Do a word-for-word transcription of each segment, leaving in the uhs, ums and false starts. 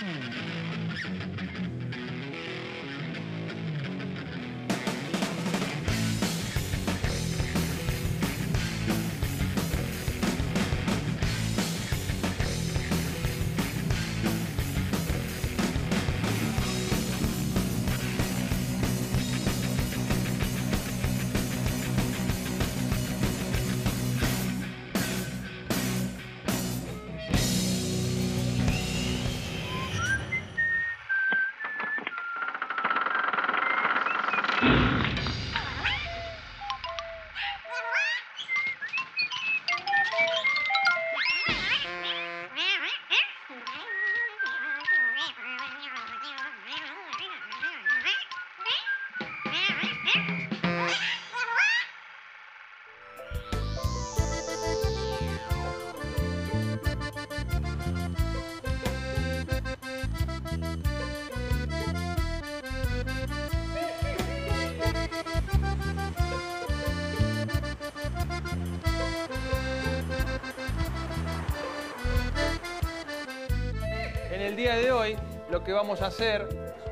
El día de hoy lo que vamos a hacer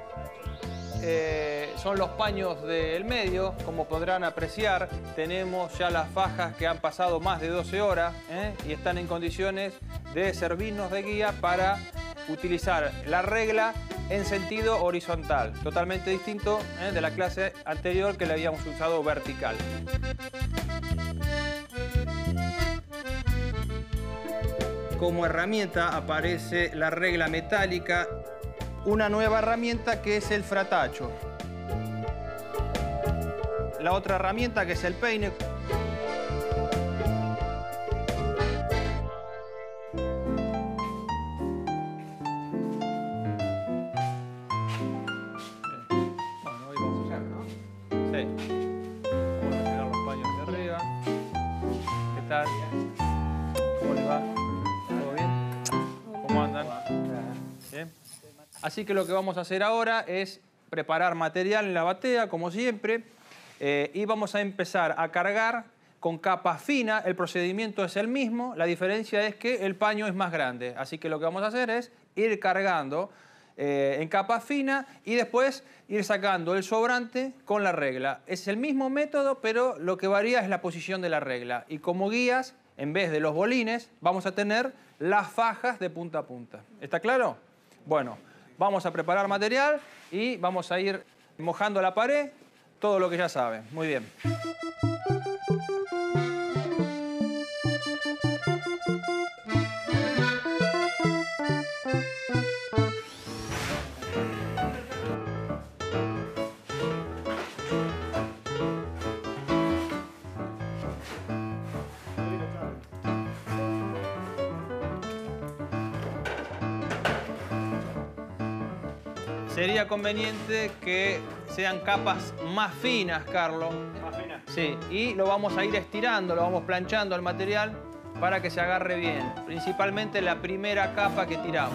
eh, son los paños del medio. Como podrán apreciar, tenemos ya las fajas que han pasado más de doce horas ¿eh? y están en condiciones de servirnos de guía para utilizar la regla en sentido horizontal, totalmente distinto ¿eh? de la clase anterior que le habíamos usado vertical. Como herramienta aparece la regla metálica, una nueva herramienta que es el fratacho. La otra herramienta que es el peine. Bueno, hoy vamos a usar, ¿no? Sí. Vamos a pegar los paños de arriba. ¿Qué tal? ¿Cómo les va? Bien. Así que lo que vamos a hacer ahora es preparar material en la batea, como siempre, eh, y vamos a empezar a cargar con capa fina. El procedimiento es el mismo, la diferencia es que el paño es más grande. Así que lo que vamos a hacer es ir cargando eh, en capa fina y después ir sacando el sobrante con la regla. Es el mismo método, pero lo que varía es la posición de la regla. Y como guías, en vez de los bolines, vamos a tener las fajas de punta a punta. ¿Está claro? Bueno, vamos a preparar material y vamos a ir mojando la pared, todo lo que ya saben. Muy bien. Sería conveniente que sean capas más finas, Carlos. ¿Más finas? Sí, y lo vamos a ir estirando, lo vamos planchando al material para que se agarre bien. Principalmente la primera capa que tiramos.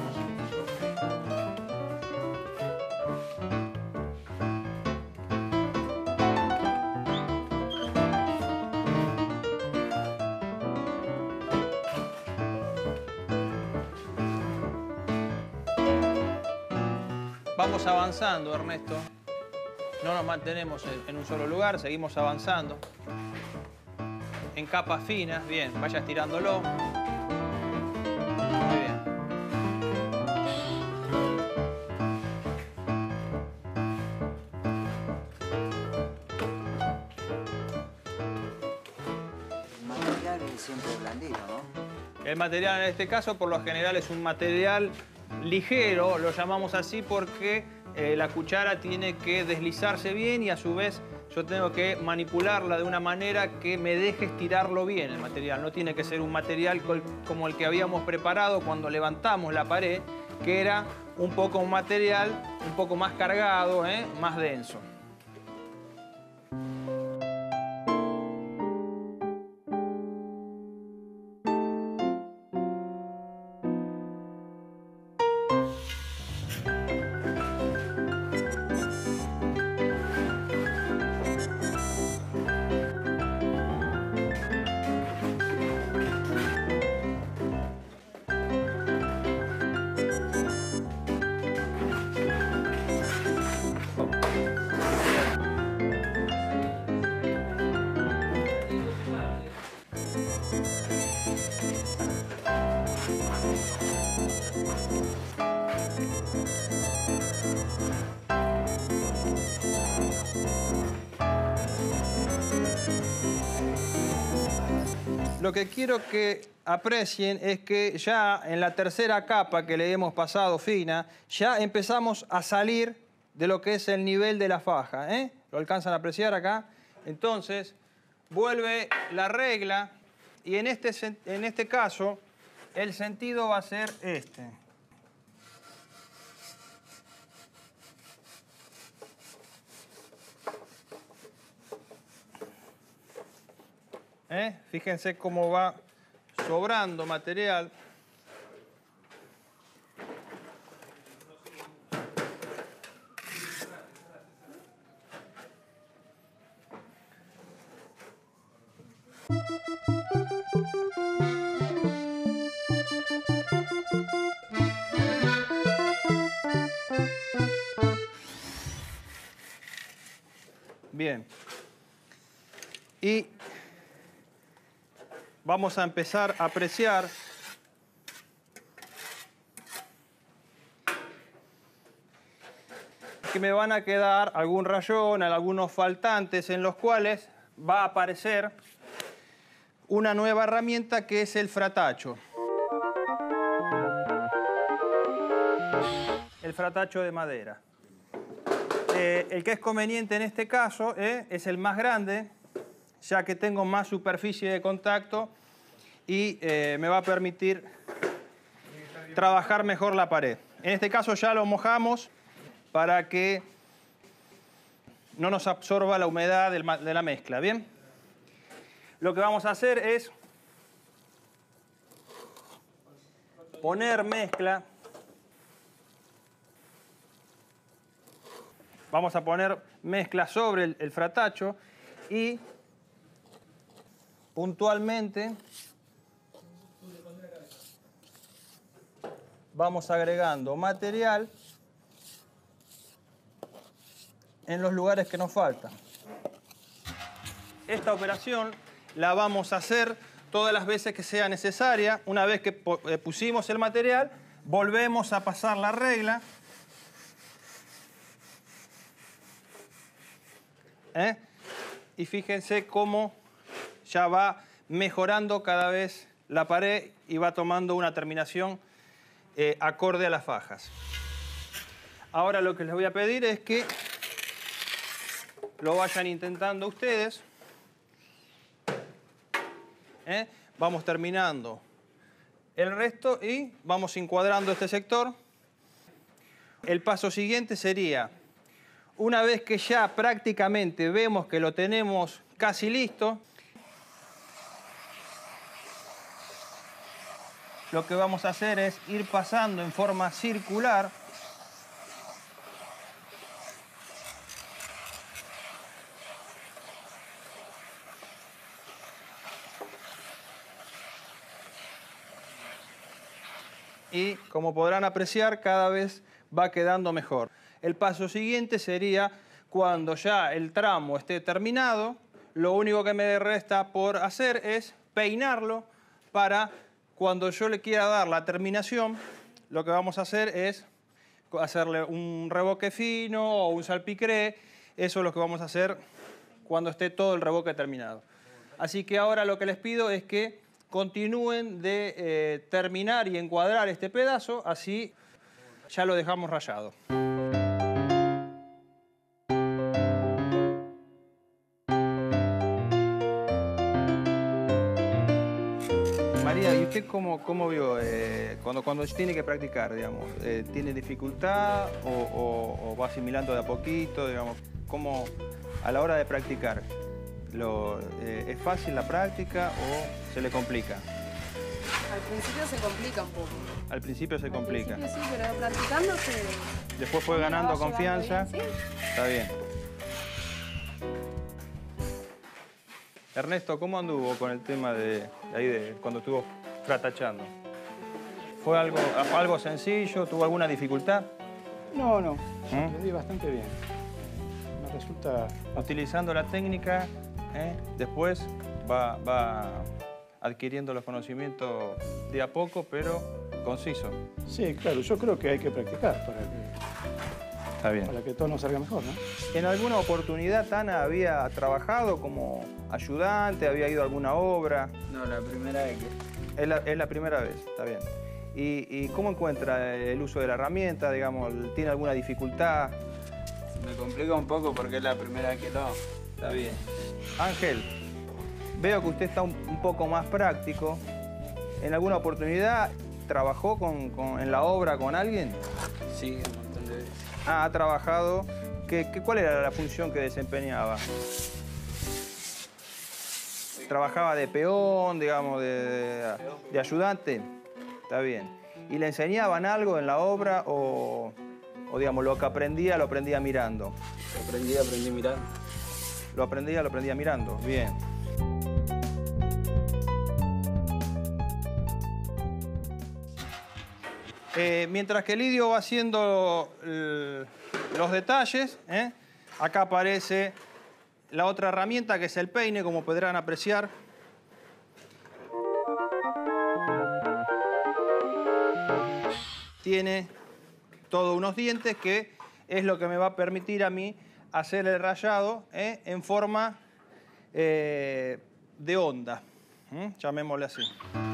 Vamos avanzando, Ernesto. No nos mantenemos en un solo lugar, seguimos avanzando. En capas finas, bien, vaya estirándolo. Muy bien. El material es siempre blandito, ¿no? El material en este caso, por lo general, es un material ligero, lo llamamos así porque eh, la cuchara tiene que deslizarse bien y a su vez yo tengo que manipularla de una manera que me deje estirarlo bien el material. No tiene que ser un material como el que habíamos preparado cuando levantamos la pared, que era un poco un material un poco más cargado, ¿eh? más denso. lo que quiero que aprecien es que ya en la tercera capa que le hemos pasado fina, ya empezamos a salir de lo que es el nivel de la faja, ¿eh? ¿Lo alcanzan a apreciar acá? Entonces, vuelve la regla y en este, en este caso el sentido va a ser este. ¿Eh? Fíjense cómo va sobrando material. Bien. Y vamos a empezar a apreciar que me van a quedar algún rayón, algunos faltantes en los cuales va a aparecer una nueva herramienta que es el fratacho. El fratacho de madera. Eh, el que es conveniente en este caso eh, es el más grande, ya que tengo más superficie de contacto y eh, me va a permitir trabajar mejor la pared. En este caso ya lo mojamos para que no nos absorba la humedad de la mezcla, ¿bien? Lo que vamos a hacer es poner mezcla. Vamos a poner mezcla sobre el, el fratacho y puntualmente vamos agregando material en los lugares que nos faltan. Esta operación la vamos a hacer todas las veces que sea necesaria. Una vez que pusimos el material, volvemos a pasar la regla. ¿Eh? Y fíjense cómo ya va mejorando cada vez la pared y va tomando una terminación eh, acorde a las fajas. Ahora lo que les voy a pedir es que lo vayan intentando ustedes. ¿Eh? Vamos terminando el resto y vamos encuadrando este sector. El paso siguiente sería, una vez que ya prácticamente vemos que lo tenemos casi listo, lo que vamos a hacer es ir pasando en forma circular y, como podrán apreciar, cada vez va quedando mejor. El paso siguiente sería cuando ya el tramo esté terminado, lo único que me resta por hacer es peinarlo para cuando yo le quiera dar la terminación, lo que vamos a hacer es hacerle un revoque fino o un salpicré. Eso es lo que vamos a hacer cuando esté todo el revoque terminado. Así que ahora lo que les pido es que continúen de eh, terminar y encuadrar este pedazo, así ya lo dejamos rayado. María, ¿y usted cómo, cómo vio eh, cuando, cuando tiene que practicar, digamos? Eh, ¿Tiene dificultad o, o, o va asimilando de a poquito, digamos? ¿Cómo a la hora de practicar? Lo, eh, ¿Es fácil la práctica o se le complica? Al principio se complica un poco. Al principio se Al complica. principio sí, pero practicando se... Después fue ganando va confianza. bien, ¿sí? Está bien. Ernesto, ¿cómo anduvo con el tema de, de ahí de cuando estuvo fratachando? ¿Fue algo, algo sencillo? ¿Tuvo alguna dificultad? No, no. ¿Mm? Aprendí bastante bien. Me resulta... Utilizando la técnica, ¿eh? Después va, va adquiriendo los conocimientos de a poco, pero conciso. Sí, claro. Yo creo que hay que practicar para que Está bien. Para que todo nos salga mejor, ¿no? ¿En alguna oportunidad Tana había trabajado como ayudante? ¿Había ido a alguna obra? No, la primera vez que... Es la, es la primera vez, está bien. ¿Y, ¿Y cómo encuentra el uso de la herramienta? Digamos, ¿tiene alguna dificultad? Me complica un poco porque es la primera vez que lo hago. Está bien. Ángel, veo que usted está un, un poco más práctico. ¿En alguna oportunidad trabajó con, con, en la obra con alguien? Sí, un montón de veces. Ah, ha trabajado. ¿Qué, qué, ¿Cuál era la función que desempeñaba? ¿Trabajaba de peón, digamos, de, de, de ayudante? Está bien. ¿Y le enseñaban algo en la obra o, o, digamos, lo que aprendía, lo aprendía mirando? Aprendí, aprendí mirando. Lo aprendía, lo aprendía mirando. Bien. Eh, mientras que Lidio va haciendo el, los detalles, ¿eh? Acá aparece la otra herramienta que es el peine, como podrán apreciar. Tiene todos unos dientes que es lo que me va a permitir a mí hacer el rayado ¿eh? en forma eh, de onda, ¿eh? Llamémosle así.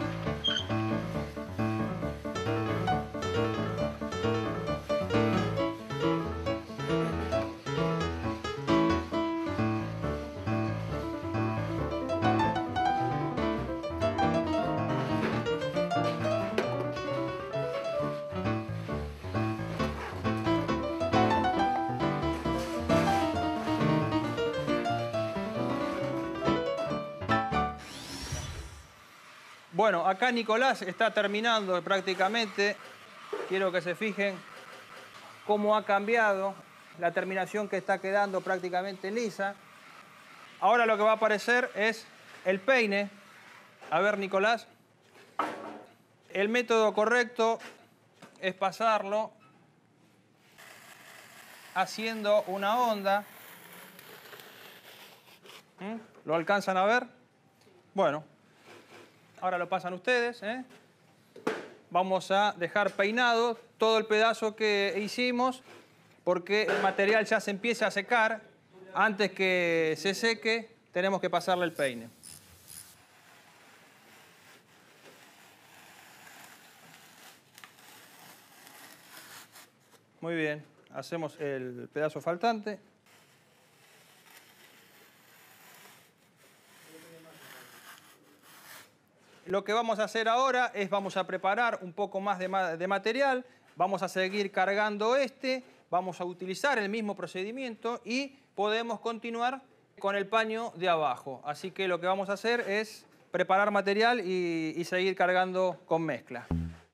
Bueno, acá Nicolás está terminando prácticamente. Quiero que se fijen cómo ha cambiado la terminación que está quedando prácticamente lisa. Ahora lo que va a aparecer es el peine. A ver, Nicolás. El método correcto es pasarlo haciendo una onda. ¿Mm? ¿Lo alcanzan a ver? Bueno. Ahora lo pasan ustedes, ¿eh? Vamos a dejar peinado todo el pedazo que hicimos porque el material ya se empieza a secar. Antes que se seque, tenemos que pasarle el peine. Muy bien, hacemos el pedazo faltante. Lo que vamos a hacer ahora es vamos a preparar un poco más de, ma de material, vamos a seguir cargando este, vamos a utilizar el mismo procedimiento y podemos continuar con el paño de abajo. Así que lo que vamos a hacer es preparar material y, y seguir cargando con mezcla.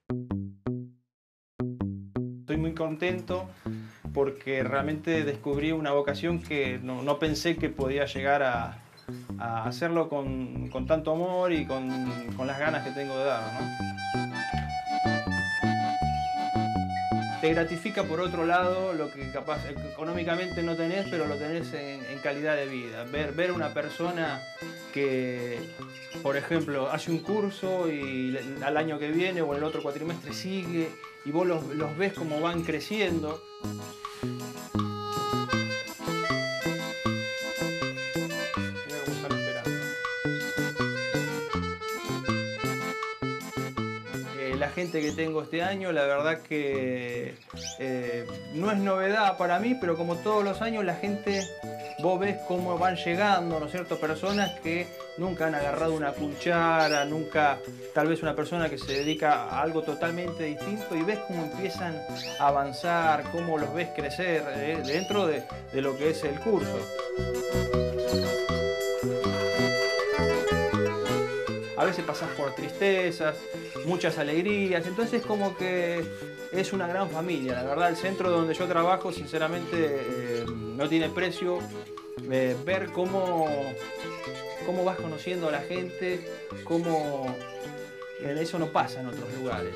Estoy muy contento porque realmente descubrí una vocación que no, no pensé que podía llegar a... a hacerlo con, con tanto amor y con, con las ganas que tengo de dar, ¿no? Te gratifica por otro lado lo que capaz económicamente no tenés, pero lo tenés en, en calidad de vida. Ver, ver una persona que, por ejemplo, hace un curso y al año que viene o en el otro cuatrimestre sigue y vos los, los ves como van creciendo. La gente que tengo este año, la verdad que eh, no es novedad para mí, pero como todos los años la gente, vos ves cómo van llegando, ¿no es cierto? Personas que nunca han agarrado una cuchara, nunca, tal vez una persona que se dedica a algo totalmente distinto y ves cómo empiezan a avanzar, cómo los ves crecer eh, dentro de, de lo que es el curso. A veces pasás por tristezas, muchas alegrías, entonces como que es una gran familia. La verdad, el centro donde yo trabajo, sinceramente, eh, no tiene precio. Eh, ver cómo, cómo vas conociendo a la gente, cómo eso no pasa en otros lugares.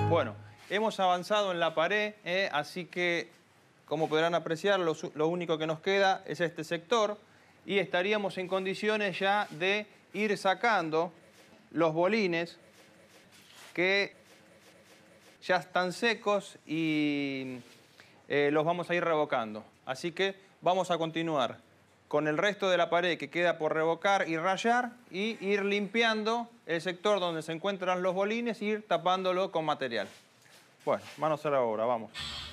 Bueno, hemos avanzado en la pared, ¿eh? Así que, como podrán apreciar, lo, lo único que nos queda es este sector y estaríamos en condiciones ya de ir sacando los bolines que ya están secos y eh, los vamos a ir revocando. Así que vamos a continuar con el resto de la pared que queda por revocar y rayar y ir limpiando el sector donde se encuentran los bolines y ir tapándolo con material. Bueno, manos a la obra, vamos.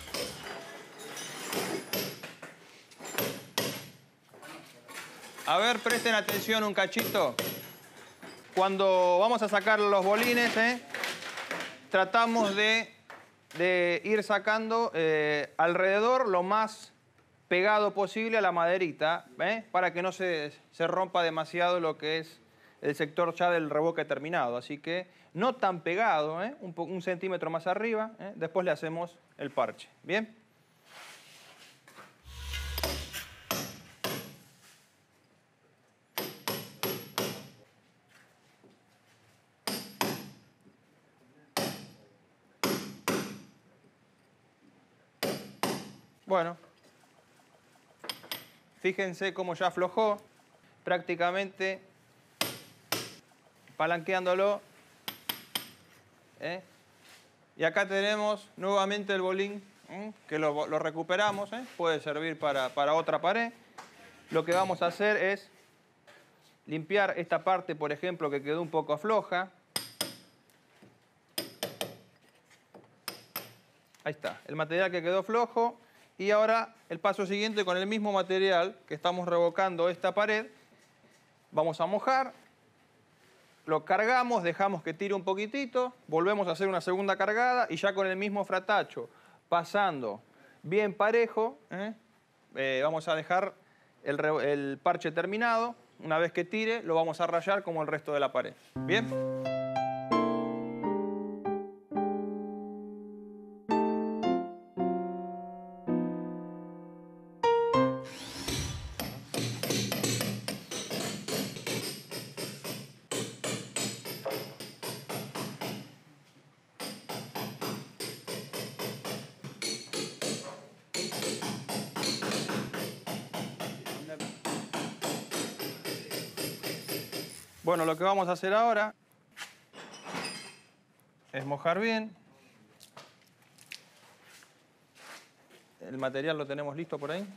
A ver, presten atención un cachito. Cuando vamos a sacar los bolines, ¿eh? tratamos de, de ir sacando eh, alrededor lo más pegado posible a la maderita, ¿eh? para que no se, se rompa demasiado lo que es el sector ya del revoque terminado. Así que no tan pegado, ¿eh? un, un centímetro más arriba, ¿eh? después le hacemos el parche. ¿Bien? Bueno, fíjense cómo ya aflojó, prácticamente palanqueándolo. ¿eh? Y acá tenemos nuevamente el bolín, ¿eh? que lo, lo recuperamos, ¿eh? puede servir para, para otra pared. Lo que vamos a hacer es limpiar esta parte, por ejemplo, que quedó un poco floja. Ahí está, el material que quedó flojo. Y ahora el paso siguiente, con el mismo material que estamos revocando esta pared, vamos a mojar, lo cargamos, dejamos que tire un poquitito, volvemos a hacer una segunda cargada y ya con el mismo fratacho, pasando bien parejo, ¿eh? Eh, vamos a dejar el, el parche terminado. Una vez que tire, lo vamos a rayar como el resto de la pared. ¿Bien? Bueno, lo que vamos a hacer ahora es mojar bien. El material lo tenemos listo por ahí.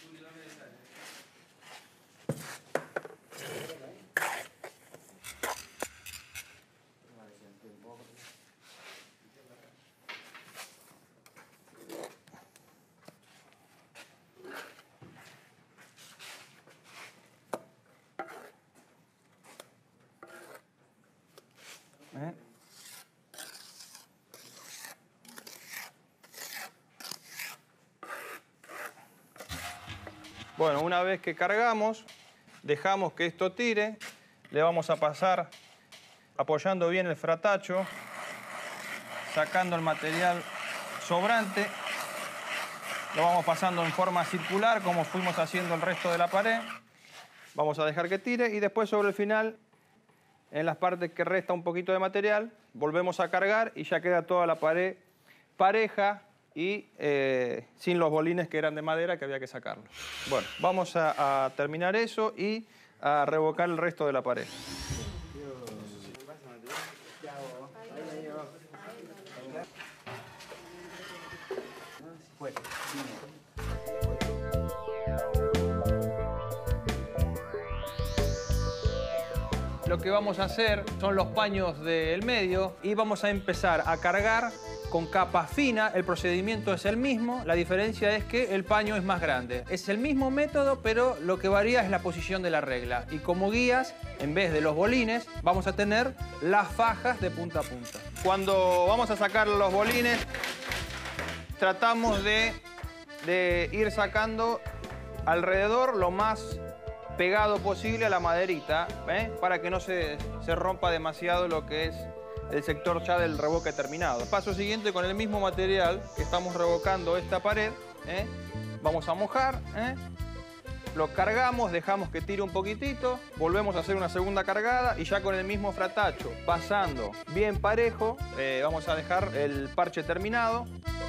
¿Eh? Bueno, una vez que cargamos, dejamos que esto tire, le vamos a pasar apoyando bien el fratacho, sacando el material sobrante, lo vamos pasando en forma circular como fuimos haciendo el resto de la pared. Vamos a dejar que tire y después sobre el final, en las partes que resta un poquito de material, volvemos a cargar y ya queda toda la pared pareja y eh, sin los bolines que eran de madera que había que sacarlos. Bueno, vamos a, a terminar eso y a revocar el resto de la pared. Lo que vamos a hacer son los paños del medio y vamos a empezar a cargar con capa fina. El procedimiento es el mismo, la diferencia es que el paño es más grande. Es el mismo método, pero lo que varía es la posición de la regla. Y como guías, en vez de los bolines, vamos a tener las fajas de punta a punta. Cuando vamos a sacar los bolines, tratamos de, de ir sacando alrededor lo más pegado posible a la maderita, ¿eh? para que no se, se rompa demasiado lo que es el sector ya del revoque terminado. Paso siguiente, con el mismo material que estamos revocando esta pared, ¿eh? vamos a mojar, ¿eh? lo cargamos, dejamos que tire un poquitito, volvemos a hacer una segunda cargada y ya con el mismo fratacho, pasando bien parejo, eh, vamos a dejar el parche terminado.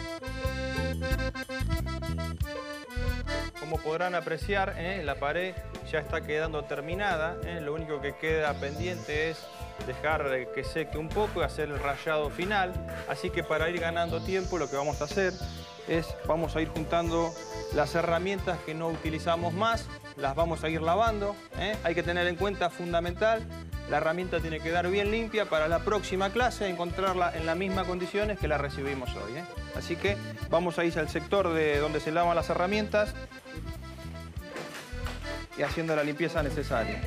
Como podrán apreciar, eh, la pared ya está quedando terminada. Eh, lo único que queda pendiente es dejar eh, que seque un poco y hacer el rayado final. Así que para ir ganando tiempo, lo que vamos a hacer es, vamos a ir juntando las herramientas que no utilizamos más, las vamos a ir lavando. ¿eh? Hay que tener en cuenta, fundamental, la herramienta tiene que quedar bien limpia para la próxima clase, encontrarla en las mismas condiciones que la recibimos hoy. ¿eh? Así que vamos a ir al sector de donde se lavan las herramientas y haciendo la limpieza necesaria.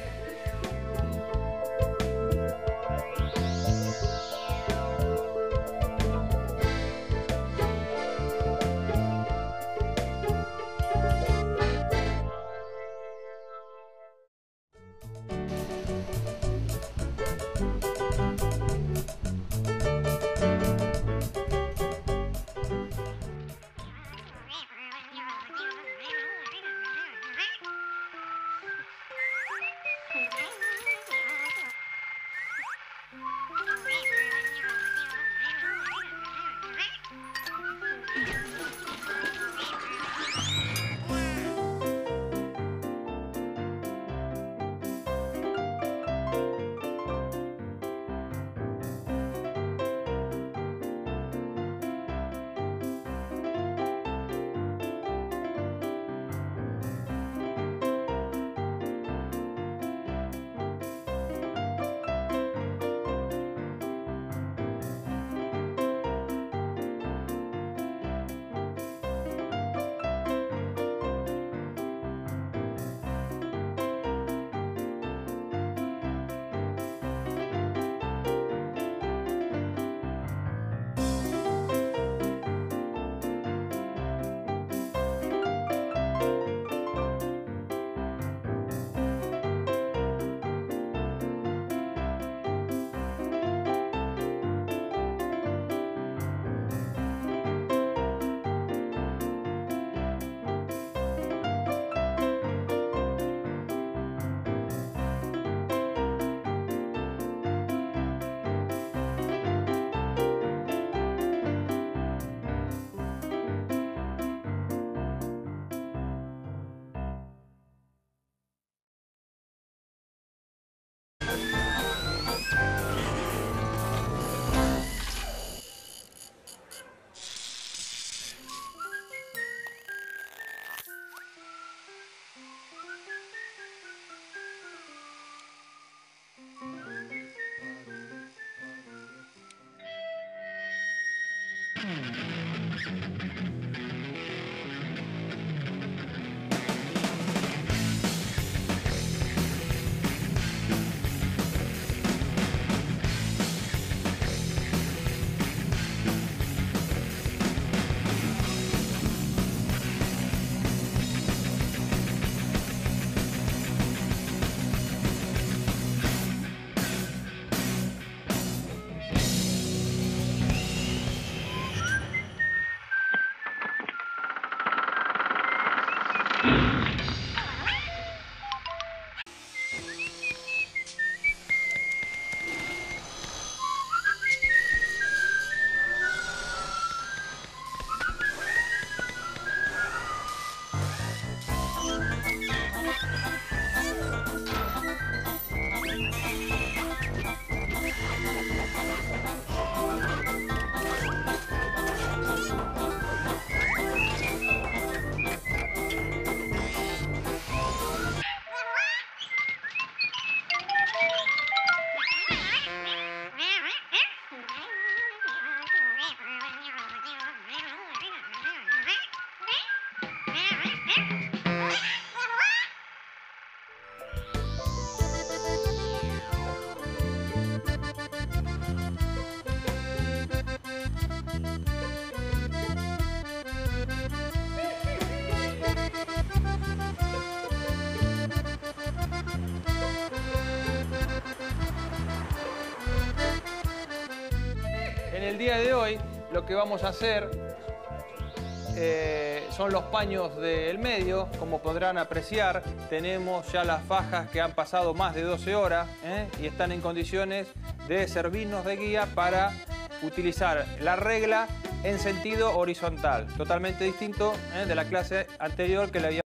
En el día de hoy lo que vamos a hacer eh, son los paños del medio. Como podrán apreciar, tenemos ya las fajas que han pasado más de doce horas ¿eh? y están en condiciones de servirnos de guía para utilizar la regla en sentido horizontal, totalmente distinto ¿eh? de la clase anterior que le había